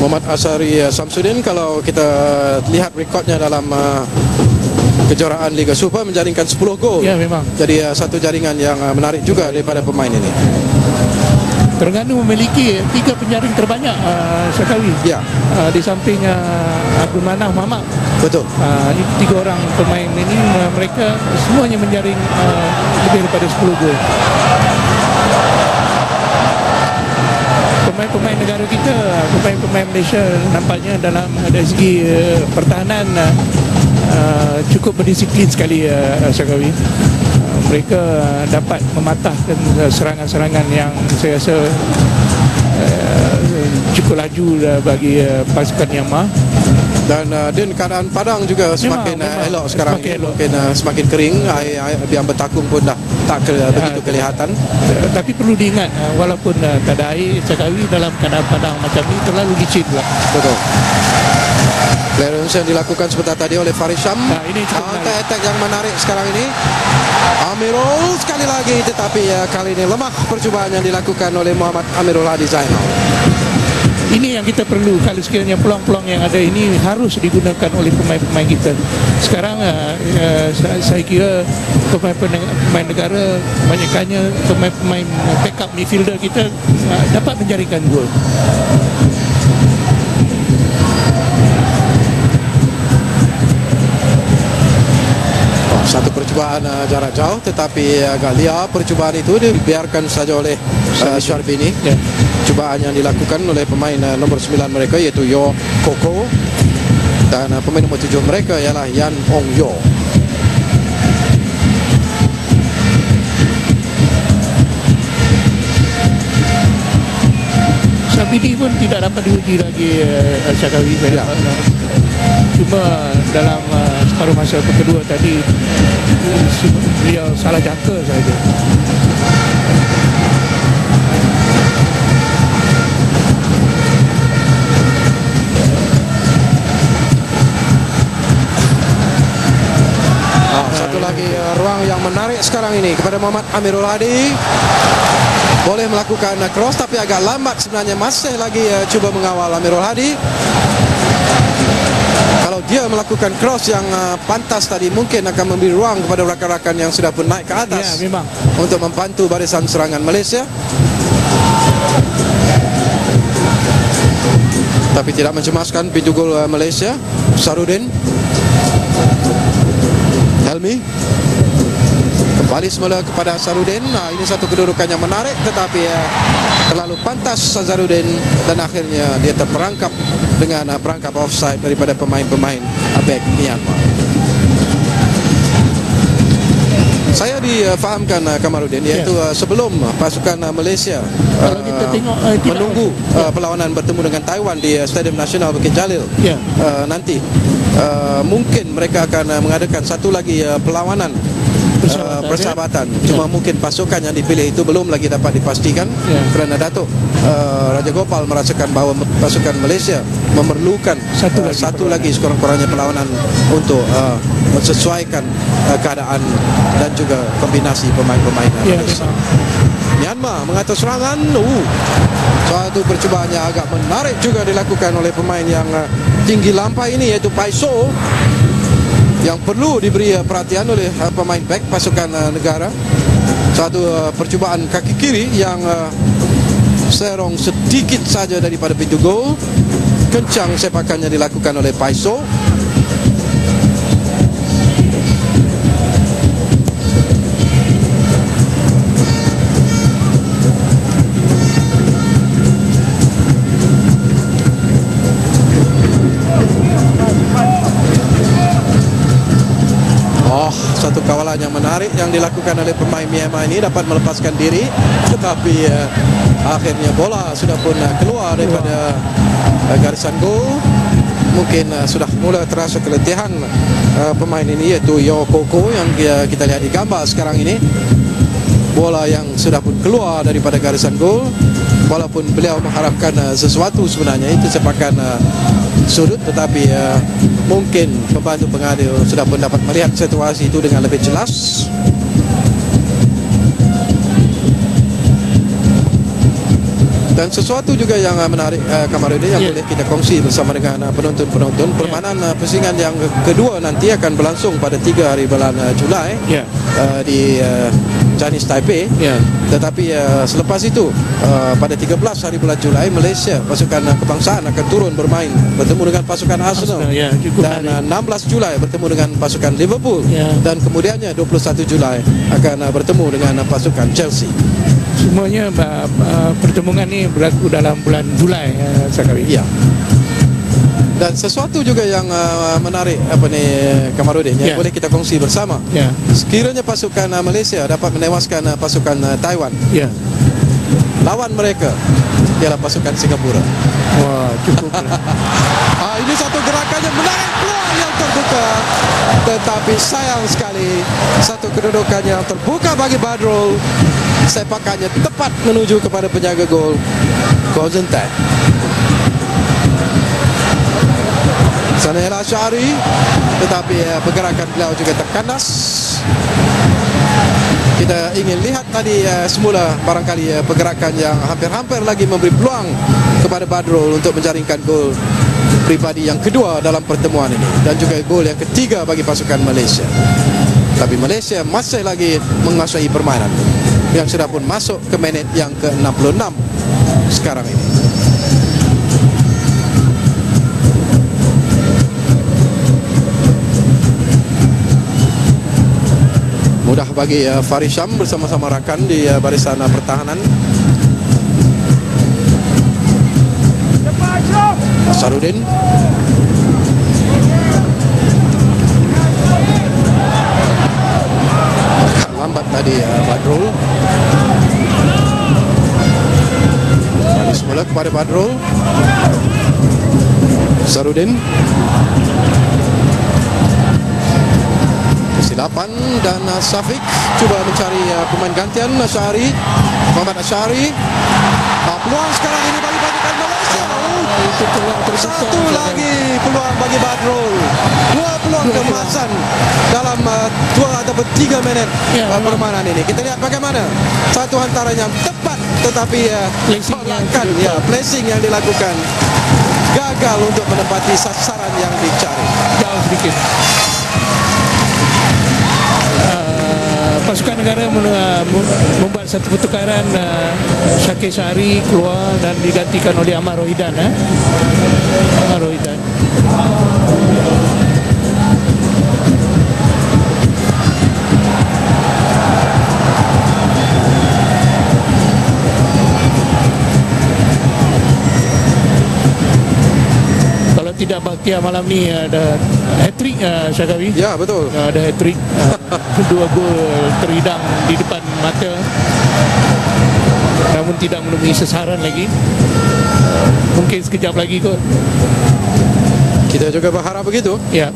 Muhammad Asari Samsudin, kalau kita lihat rekodnya dalam kejuaraan Liga Super, menjaringkan 10 gol. Ya, memang. Jadi satu jaringan yang menarik juga daripada pemain ini. Terengganu memiliki 3 penjaring terbanyak sekali. Ya. Di samping Abdul Manaf Muhammad. Betul. 3 orang pemain ini mereka semuanya menjaring lebih daripada 10 gol. Pemain-pemain negara kita, pemain-pemain Malaysia nampaknya dalam dari segi pertahanan cukup berdisiplin sekali, Syakawi. Mereka dapat mematahkan serangan-serangan yang saya rasa cukup laju bagi pasukan Myanmar. Dan Din, keadaan padang juga semakin elok sekarang. Mungkin semakin kering, air yang bertakung pun dah tak begitu kelihatan. Tapi perlu diingat, walaupun tak ada air, Syakawi dalam keadaan padang macam ini terlalu licin pula. Betul. Clearance yang dilakukan sebentar tadi oleh Faris Syam. Ini counter-attack yang menarik sekarang ini. Amirul sekali lagi, tetapi kali ini lemah percubaan yang dilakukan oleh Muhammad Amirul Hadi Zainal. Ini yang kita perlu, kalau sekiranya peluang-peluang yang ada ini harus digunakan oleh pemain-pemain kita. Sekarang saya kira pemain negara banyaknya pemain-pemain backup midfielder kita dapat menjaringkan gol. Satu percubaan jarak jauh, tetapi agak liar percubaan itu, dibiarkan saja oleh Syarbini. Ya. Cubaan yang dilakukan oleh pemain nomor 9 mereka, iaitu Yo Koko, dan pemain nomor 7 mereka ialah Yan Ong Yo. Syarbini pun tidak dapat diuji lagi, Syakawi. Ya. Cuma dalam separuh masa kedua tadi beliau salah jangka saja. Satu lagi ruang yang menarik sekarang ini kepada Muhammad Amirul Hadi. Boleh melakukan cross, tapi agak lambat sebenarnya. Masih lagi cuba mengawal Amirul Hadi. Kalau dia melakukan cross yang pantas tadi, mungkin akan memberi ruang kepada rakan-rakan yang sudah pun naik ke atas, ya, memang, untuk membantu barisan serangan Malaysia. Tapi tidak mencemaskan pintu gol Malaysia. Sarudin, Helmi kembali semula kepada Sarudin. Ini satu kedudukan yang menarik, tetapi terlalu pantas Sarudin, dan akhirnya dia terperangkap dengan perangkap offside daripada pemain-pemain back Myanmar. Saya difahamkan Kamarudin, iaitu sebelum pasukan Malaysia menunggu perlawanan bertemu dengan Taiwan di Stadium Nasional Bukit Jalil, nanti mungkin mereka akan mengadakan satu lagi perlawanan persahabatan. Cuma mungkin pasukan yang dipilih itu belum lagi dapat dipastikan, kerana Datuk Raja Gopal merasakan bahawa pasukan Malaysia memerlukan satu lagi sekurang-kurangnya perlawanan untuk mensesuaikan keadaan dan juga kombinasi pemain-pemain Malaysia. Myanmar mengatur serangan. Suatu percubaan yang agak menarik juga dilakukan oleh pemain yang tinggi lampai ini, iaitu Paiso, yang perlu diberi perhatian oleh pemain back pasukan negara. Satu percubaan kaki kiri yang serong sedikit saja daripada pintu gol. Kencang sepakannya dilakukan oleh Paiso. Satu kawalan yang menarik yang dilakukan oleh pemain Myanmar ini, dapat melepaskan diri, tetapi akhirnya bola sudah pun keluar daripada garisan gol. Mungkin sudah mula terasa keletihan pemain ini, iaitu Yo Koko, yang kita lihat di gambar sekarang ini. Bola yang sudah pun keluar daripada garisan gol, walaupun beliau mengharapkan sesuatu sebenarnya, itu sepakan sudut, tetapi mungkin pembantu pengadil sudah pun dapat melihat situasi itu dengan lebih jelas. Dan sesuatu juga yang menarik Kamarudin yang boleh kita kongsi bersama dengan penonton-penonton, permainan pusingan yang kedua nanti akan berlangsung pada 3 hari bulan Julai di Chinese Taipei. Tetapi selepas itu pada 13 hari bulan Julai, Malaysia pasukan kebangsaan akan turun bermain bertemu dengan pasukan Arsenal. Dan 16 Julai bertemu dengan pasukan Liverpool. Dan kemudiannya 21 Julai akan bertemu dengan pasukan Chelsea. Semuanya pertemuan ini berlaku dalam bulan Julai, Sakawi. Ya. Dan sesuatu juga yang menarik Kamarudin yang boleh kita kongsi bersama. Sekiranya pasukan Malaysia dapat menewaskan pasukan Taiwan, lawan mereka ialah pasukan Singapura. Wah, cukup. Ini satu gerakan yang menarik, peluang yang terbuka, tetapi sayang sekali satu kedudukan yang terbuka bagi Badrul. Sepakannya tepat menuju kepada penjaga gol Golden Tag. Sanel Asyari, tetapi pergerakan beliau juga terkandas. Kita ingin lihat tadi semula barangkali pergerakan yang hampir-hampir lagi memberi peluang kepada Badrul untuk menjaringkan gol pribadi yang kedua dalam pertemuan ini dan juga gol yang ketiga bagi pasukan Malaysia. Tapi Malaysia masih lagi menguasai permainan yang sudah pun masuk ke minit yang ke-66 sekarang ini. Mudah bagi Faris Syam bersama-sama rakan di barisan pertahanan. Sarudin. Lambat tadi Badrul. Balik semula kepada Badrul. Sarudin. Kesilapan dan Syafiq cuba mencari pemain gantian. Asyari, Muhammad Asyari. Peluang sekarang ini bagi pasukan Malaysia. Satu lagi peluang bagi Badrul. 2 peluang keemasan dalam 2 atau 3 minit permainan ini. Kita lihat bagaimana satu hantaran yang tepat, tetapi placing yang dilakukan gagal untuk menempati sasaran yang dicari. Jauh sedikit. Pasukan negara membuat satu pertukaran. Syakir Syahri keluar dan digantikan oleh Ahmad Rohidan. Ahmad Rohidan. Tidak Bakhtiar malam ni ada hat-trick Syakawi. Ya, betul. Ada hat-trick. 2 gol terhidang di depan mata. Namun tidak menemui sasaran lagi. Mungkin sekejap lagi kot. Kita juga berharap begitu. Ya.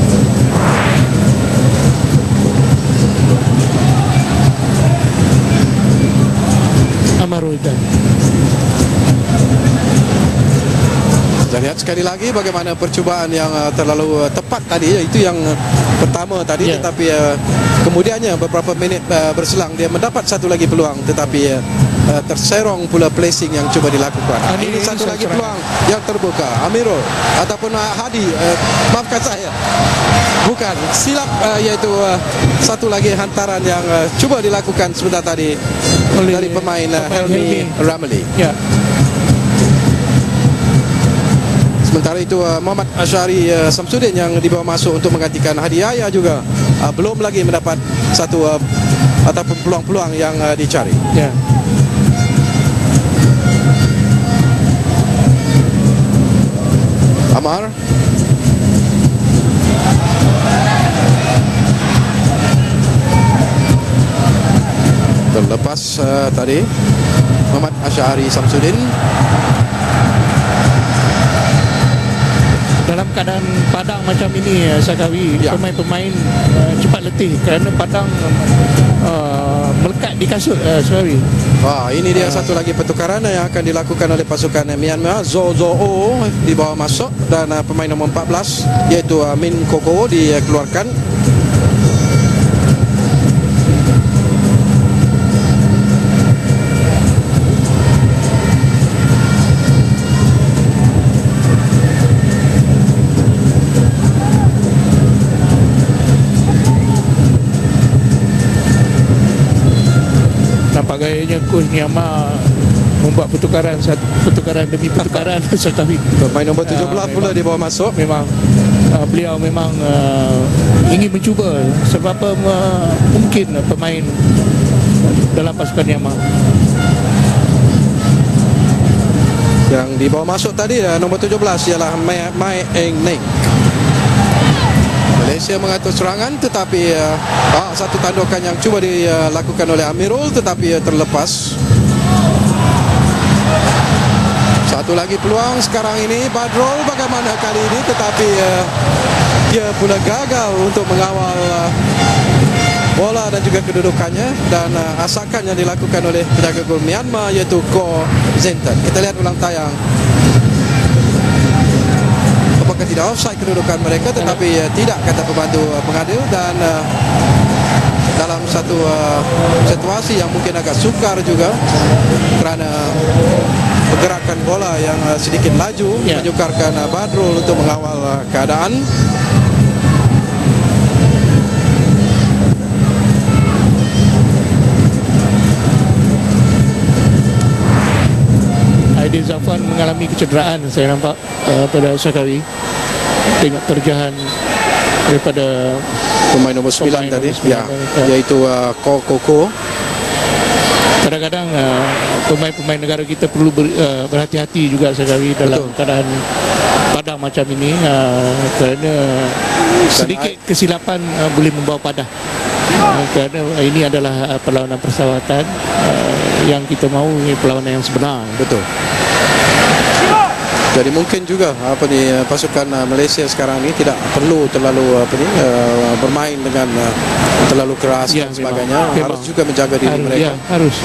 Amaruddin. Kita lihat sekali lagi bagaimana percubaan yang terlalu tepat tadi. Itu yang pertama tadi, tetapi kemudiannya beberapa minit berselang dia mendapat satu lagi peluang, tetapi terserong pula placing yang cuba dilakukan. Ini satu lagi peluang yang terbuka. Amirul ataupun Hadi, maafkan saya, bukan, silap, iaitu satu lagi hantaran yang cuba dilakukan sebentar tadi dari pemain Helmi Ramli. Ya. Sementara itu Muhammad Asyari Samsudin yang dibawa masuk untuk menggantikan Hadi Yahya juga belum lagi mendapat satu ataupun peluang-peluang yang dicari. Ya. Amar. Terlepas tadi Muhammad Asyari Samsudin. Dalam keadaan padang macam ini, Sakawi, pemain-pemain cepat letih kerana padang melekat di kasut, Sakawi. Ini dia satu lagi pertukaran yang akan dilakukan oleh pasukan Myanmar. Zo dibawa masuk dan pemain nombor 14 iaitu Min Koko dikeluarkan. akhirnya coach Myanmar membuat pertukaran demi pertukaran. Tapi pemain nombor 17 pula dia bawa masuk. Memang beliau memang ingin mencuba sebab mungkin pemain dalam pasukan Myanmar. Yang dibawa masuk tadi nombor 17 ialah Mai Eng Neng. Malaysia mengatur serangan, tetapi satu tandukan yang cuba dilakukan oleh Amirul tetapi terlepas. Satu lagi peluang sekarang ini Badrul bagaimana kali ini, tetapi dia pula gagal untuk mengawal bola dan juga kedudukannya, dan asakan yang dilakukan oleh penjaga gol Myanmar iaitu Ko Zentan. Kita lihat ulang tayang. Apakah tidak offside kedudukan mereka, tetapi tidak, kata pembantu pengadil. Dan dalam satu situasi yang mungkin agak sukar juga kerana pergerakan bola yang sedikit laju, menyukarkan Badrul untuk mengawal keadaan. Aidil Zafan mengalami kecederaan, saya nampak pada Sakawi. Tengok terjahan daripada pemain nombor 9 tadi, iaitu Koko. Kadang-kadang pemain-pemain negara kita perlu berhati-hati juga Sakawi dalam keadaan padang macam ini, kerana sedikit kesilapan boleh membawa padah. Kerana ini adalah perlawanan persahabatan, yang kita mahu perlawanan yang sebenar. Betul. Jadi mungkin juga pasukan Malaysia sekarang ini tidak perlu terlalu bermain dengan terlalu keras dan sebagainya. Harus juga menjaga diri mereka. Harus.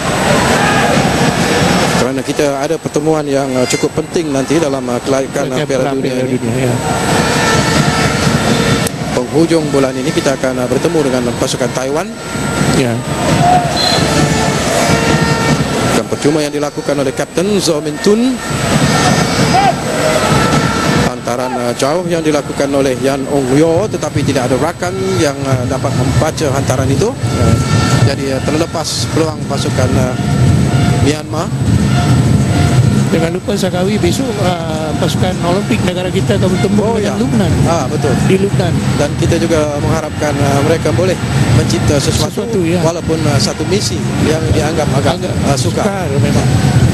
Kerana kita ada pertemuan yang cukup penting nanti dalam kelaikan Piala Dunia ini. Penghujung bulan ini kita akan bertemu dengan pasukan Taiwan. Dan percuma yang dilakukan oleh Kapten Zo Min Tun. Hantaran jauh yang dilakukan oleh Yan Ong Yo, tetapi tidak ada rakan yang dapat membaca hantaran itu. Jadi terlepas peluang pasukan Myanmar. Jangan lupa Sakawi, besok pasukan Olimpik negara kita akan bertemu dengan Lubnan. Betul. Di Lubnan. Dan kita juga mengharapkan mereka boleh mencipta sesuatu walaupun satu misi yang dianggap agak sukar memang.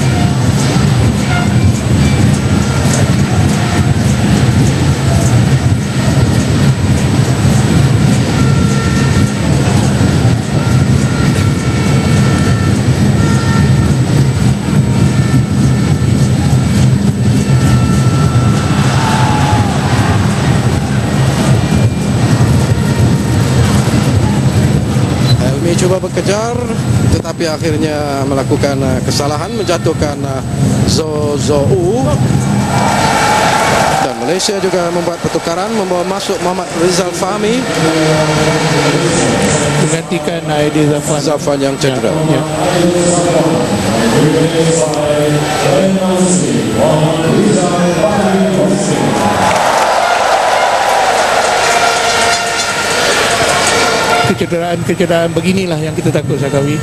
Cuba berkejar, tetapi akhirnya melakukan kesalahan, menjatuhkan Zou. Dan Malaysia juga membuat pertukaran, membawa masuk Muhammad Rizal Fahmi menggantikan Aidil Zafan yang cedera. Kecederaan beginilah yang kita takut Sakawi.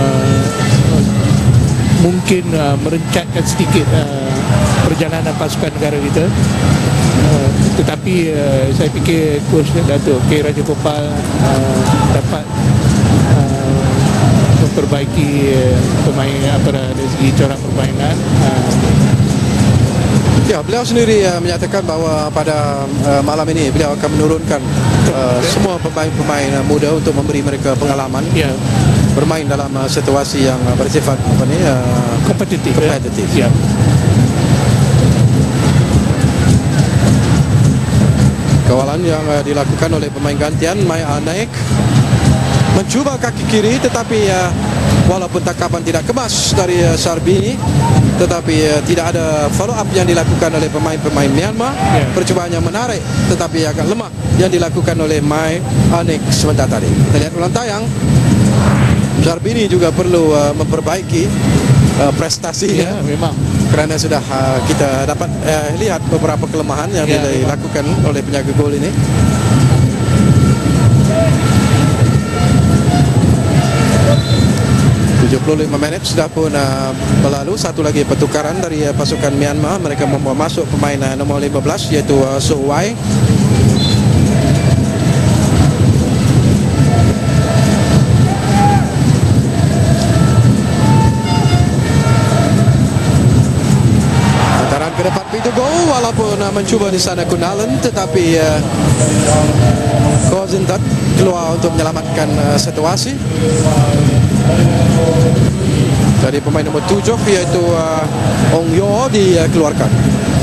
Mungkin merencatkan sedikit perjalanan pasukan negara kita, tetapi saya fikir coach Datuk K. Rajagopal dapat memperbaiki pemain dari segi corak permainan. Beliau sendiri menyatakan bahawa pada malam ini beliau akan menurunkan semua pemain-pemain muda untuk memberi mereka pengalaman bermain dalam situasi yang bersifat kompetitif. Kawalan yang dilakukan oleh pemain gantian Mai Anaik mencuba kaki kiri, tetapi walaupun tangkapan tidak kemas dari Sarbini, tetapi tidak ada follow up yang dilakukan oleh pemain-pemain Myanmar. Percubaannya menarik tetapi agak lemah yang dilakukan oleh Mai Anik sebentar tadi. Kita lihat ulang tayang. Sarbini juga perlu memperbaiki prestasinya, memang, kerana sudah kita dapat lihat beberapa kelemahan yang dilakukan oleh penjaga gol ini. 75 minit sudah pun berlalu. Satu lagi pertukaran dari pasukan Myanmar. Mereka membawa masuk pemain nombor 15 iaitu So Wai. Hantaran ke depan pintu gol, walaupun mencuba di sana Kunalan, tetapi Kozintat keluar untuk menyelamatkan situasi. Dari pemain nombor 7 iaitu Ong Yo dikeluarkan.